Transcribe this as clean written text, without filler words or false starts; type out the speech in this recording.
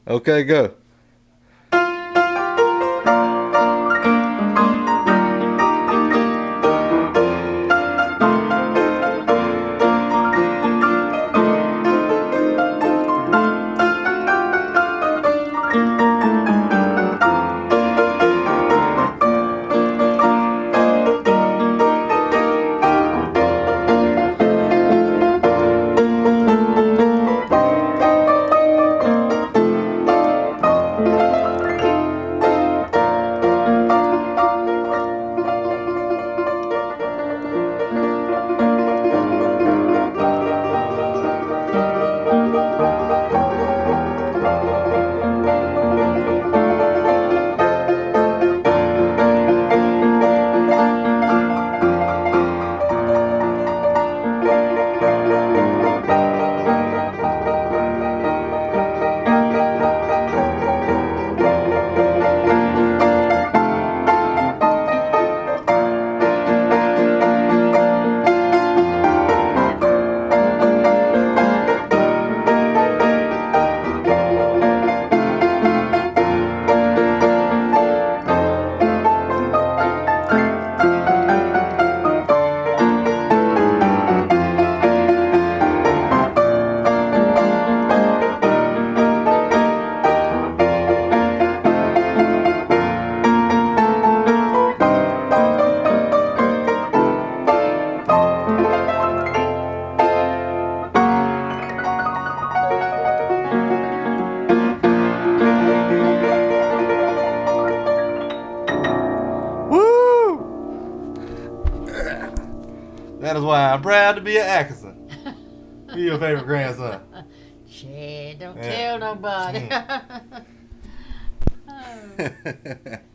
Okay, go. Woo! That is why I'm proud to be an Atkinson. Be your favorite grandson. Shit, don't Yeah. tell nobody. Mm. Oh.